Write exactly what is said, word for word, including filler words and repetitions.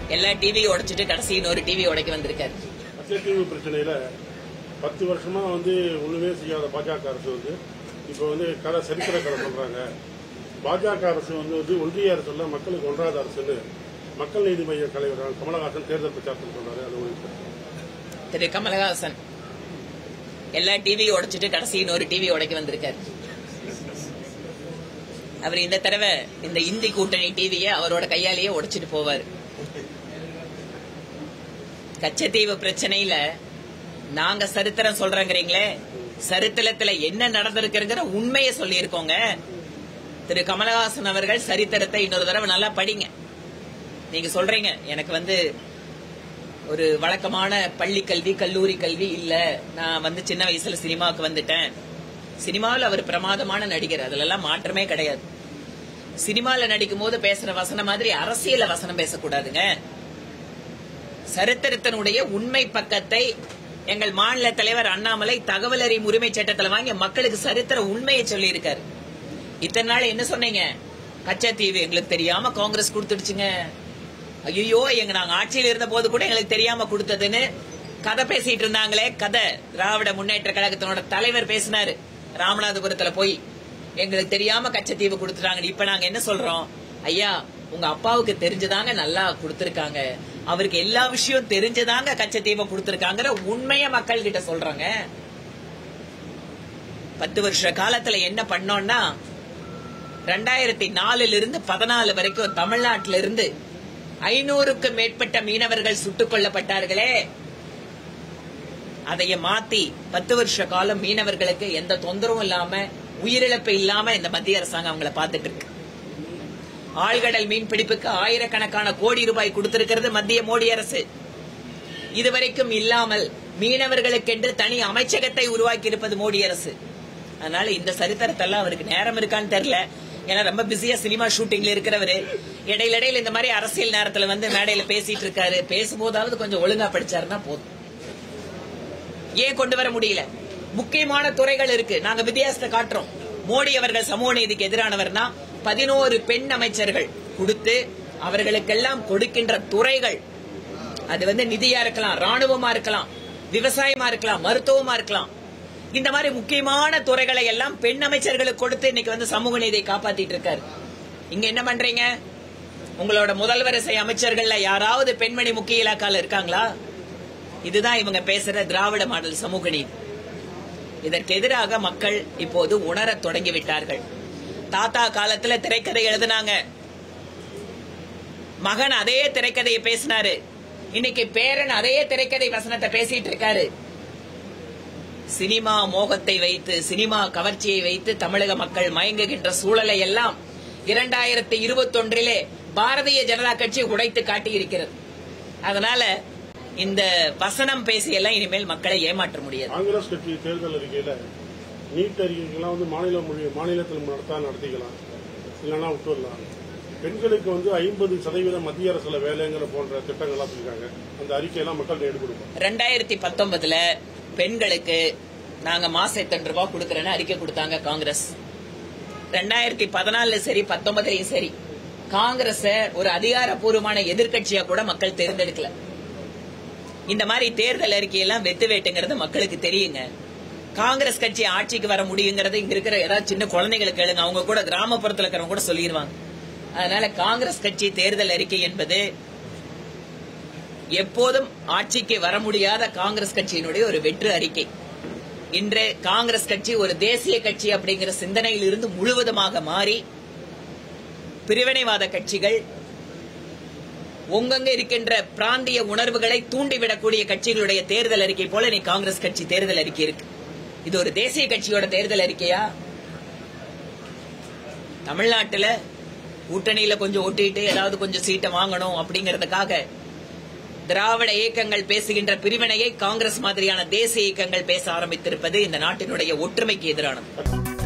எல்லா டிவியும் உடைச்சிட்டு கடைசி இன்னொரு டிவி உடைக்க வந்திருக்காரு. டிவி பிரச்சனையில பத்து வருஷமா வந்து ஒண்ணுமே செய்யாத பாஜக அரசு வந்து இப்ப வந்து கதை சரித்திர கதை சொல்றாங்க. பாஜக அரசு வந்து வந்து ஒன்றிய அரசு இல்ல மக்களுக்கு ஒன்றாத அரசுன்னு மக்கள் நீதி மைய தலைவர் கமலஹாசன் தேர்தல் பிரச்சாரத்தில் சொல்றாரு. அது திரு கமலஹாசன் எல்லா டிவியும் உடைச்சிட்டு கடைசி இன்னொரு டிவி உடைக்க வந்திருக்காரு. அவர் இந்த தடவை இந்த இந்தி கூட்டணி டிவியை அவரோட கையாலேயே உடைச்சிட்டு போவார். கச்சத்தீவு பிரச்சனையில நாங்க சரித்திரம் சொல்றேங்கிறீங்களே, சரித்திரத்துல என்ன நடந்திருக்குங்கிற உண்மையை சொல்லி இருக்கோங்க. திரு கமலஹாசன் அவர்கள் சரித்திரத்தை இன்னொரு தடவை நல்லா படிங்க. நீங்க சொல்றீங்க எனக்கு வந்து ஒரு வழக்கமான பள்ளி கல்வி கல்லூரி கல்வி இல்ல, நான் வந்து சின்ன வயசுல சினிமாவுக்கு வந்துட்டேன். சினிமாவில் அவர் பிரமாதமான நடிகர், அதுல எல்லாம் மாற்றமே கிடையாது. சினிமால நடிக்கும் போது பேசுற வசனம் மாதிரி அரசியல வசனம் பேசக்கூடாதுங்க. சரித்திரத்தினுடைய உண்மை பக்கத்தை எங்கள் மாநில தலைவர் அண்ணாமலை தகவல் அறியும் உரிமை சட்டத்தில் வாங்கி மக்களுக்கு சரித்திர உண்மையை சொல்லி இருக்காரு. இத்தனை நாள் என்ன சொன்னீங்க? கச்சத்தீவு எங்களுக்கு தெரியாம காங்கிரஸ் கொடுத்துடுச்சுங்க, ஐயோ எங்க நாங்க ஆட்சியில் இருந்த போது கூட எங்களுக்கு தெரியாம கொடுத்ததுன்னு கதை பேசிட்டு இருந்தாங்களே. கதை திராவிட முன்னேற்ற கழகத்தினோட தலைவர் பேசினாரு ராமநாதபுரத்துல போய், எங்களுக்கு தெரியாம கச்சத்தீவு கொடுத்துட்டாங்க. இப்ப நாங்க என்ன சொல்றோம்? ஐயா உங்க அப்பாவுக்கு தெரிஞ்சதாங்க நல்லா கொடுத்திருக்காங்க, அவருக்கு எல்லா விஷயம் தெரிஞ்சதாங்க கச்சத்தீவை கொடுத்திருக்காங்கிற உண்மைய மக்கள் கிட்ட சொல்றாங்க. பத்து வருஷ காலத்துல என்ன பண்ணோம்னா, ரெண்டாயிரத்தி நாலுல இருந்து பதினாலு வரைக்கும் தமிழ்நாட்டில இருந்து ஐநூறுக்கும் மேற்பட்ட மீனவர்கள் சுட்டுக் கொல்லப்பட்டார்களே, அதைய மாத்தி பத்து வருஷ காலம் மீனவர்களுக்கு எந்த தொந்தரவும் இல்லாம உயிரிழப்பு இல்லாம இந்த மத்திய அரசாங்கம் அவங்களை பார்த்துட்டு இருக்கு. ஆழ்கடல் மீன் பிடிப்புக்கு ஆயிரக்கணக்கான கோடி ரூபாய் கொடுத்திருக்கிறது மத்திய மோடி அரசு. இதுவரைக்கும் இல்லாமல் மீனவர்களுக்கென்று தனி அமைச்சகத்தை உருவாக்கி இருப்பது மோடி அரசு. அதனால இந்த சரித்திரத்தெல்லாம் அவருக்கு நேரம் இருக்கான்னு தெரியல. ஏன்னா ரொம்ப பிஸியா சினிமா ஷூட்டிங்ல இருக்கிறவரு இடையில இடையில இந்த மாதிரி அரசியல் நேரத்துல வந்து மேடையில பேசிட்டு இருக்காரு. பேசும்போதாவது கொஞ்சம் ஒழுங்கா படிச்சாருன்னா போதும். ஏன் கொண்டு வர முடியல? முக்கியமான துறைகள் இருக்கு, நாங்க வித்தியாசத்தை காட்டுறோம். மோடி அவர்கள் சமூக நீதிக்கு எதிரானவர்னா பதினோரு பெண் அமைச்சர்கள் கொடுத்து அவர்களுக்கெல்லாம் கொடுக்கின்ற துறைகள், அது வந்து நிதியா இருக்கலாம், ராணுவமா இருக்கலாம், விவசாயமா இருக்கலாம், மருத்துவமா இருக்கலாம், இந்த மாதிரி முக்கியமான துறைகளை எல்லாம் பெண் அமைச்சர்களுக்கு கொடுத்து இன்னைக்கு வந்து சமூக நீதியை காப்பாத்திட்டு இருக்காரு. இங்க என்ன பண்றீங்க? உங்களோட முதல் வரிசை அமைச்சர்கள்ல யாராவது பெண்மணி முக்கிய இலாக்கால இருக்காங்களா? இதுதான் இவங்க பேசுற திராவிட மாடல் சமூக நீதி. இதற்கு எதிராக மக்கள் இப்போது உணர தொடங்கி விட்டார்கள். தாத்தா காலத்துல திரைக்கதை எழுதினாங்க, மகன் அதே திரைக்கதையை பேசினாரு, இன்னைக்கு பேரன் அதே திரைக்கதை வசனத்தை பேசிட்டு இருக்காரு. சினிமா மோகத்தை வைத்து, சினிமா கவர்ச்சியை வைத்து தமிழக மக்கள் மயங்குகின்ற சூழலை எல்லாம் இரண்டாயிரத்தி இருபத்தி ஒன்றிலே பாரதிய ஜனதா கட்சி உடைத்து காட்டியிருக்கிறது. அதனால இந்த வசனம் பேசியெல்லாம் இனிமேல் மக்களை ஏமாற்ற முடியாது. காங்கிரஸ் கட்சி தேர்தல் அறிக்கையில நீட் அறிக்கைகள்லாம் வந்து மாநில மொழி மாநிலத்தில் நடத்தா நடத்திக்கலாம், இல்லைன்னா விட்டுடலாம். பெண்களுக்கு வந்து ஐம்பது சதவீதம் மத்திய அரசுல வேலைங்கிற போன்ற திட்டங்கள்லாம் சொல்லிருக்காங்க. அந்த அறிக்கையெல்லாம் மக்கள் ஈடுபடுவோம். ரெண்டாயிரத்தி பத்தொன்பதுல பெண்களுக்கு நாங்க மாசம் எத்தனை ரூபாய் கொடுக்கறேன்னு அறிக்கை கொடுத்தாங்க காங்கிரஸ். ரெண்டாயிரத்தி பதினாலுல சரி பத்தொன்பதுலயும் சரி காங்கிரஸ் ஒரு அதிகாரப்பூர்வமான எதிர்கட்சியா கூட மக்கள் தேர்ந்தெடுக்கல. இந்த மாதிரி தேர்தல் அறிக்கையெல்லாம் வெத்து வேட்டுங்கிறது மக்களுக்கு தெரியுங்க. காங்கிரஸ் கட்சி ஆட்சிக்கு வர முடியுங்கிறது இங்க இருக்கிற ஏதாவது சின்ன குழந்தைகளுக்கு கேளுங்க, அவங்க கூட கிராமப்புறத்தில் இருக்கிறவங்க கூட சொல்லிடுவாங்க. அதனால காங்கிரஸ் கட்சி தேர்தல் அறிக்கை என்பது எப்போதும் ஆட்சிக்கு வர முடியாத காங்கிரஸ் கட்சியினுடைய ஒரு வெற்று அறிக்கை. இன்று காங்கிரஸ் கட்சி ஒரு தேசிய கட்சி அப்படிங்கிற சிந்தனையில் இருந்து முழுவதுமாக மாறி பிரிவினைவாத கட்சிகள், ஒங்கங்க இருக்கின்ற பிராந்திய உணர்வுகளை தூண்டிவிடக்கூடிய கட்சிகளுடைய தேர்தல் அறிக்கை போல நீ காங்கிரஸ் கட்சி தேர்தல் அறிக்கை இருக்கு. இது ஒரு தேசிய கட்சியோட தேர்தல் அறிக்கையா? தமிழ்நாட்டுல கூட்டணியில கொஞ்சம் ஒட்டிட்டு ஏதாவது கொஞ்சம் சீட்டை வாங்கணும் அப்படிங்கறதுக்காக திராவிட இயக்கங்கள் பேசுகின்ற பிரிவினையை காங்கிரஸ் மாதிரியான தேசிய இயக்கங்கள் பேச ஆரம்பித்திருப்பது இந்த நாட்டினுடைய ஒற்றுமைக்கு எதிரானது.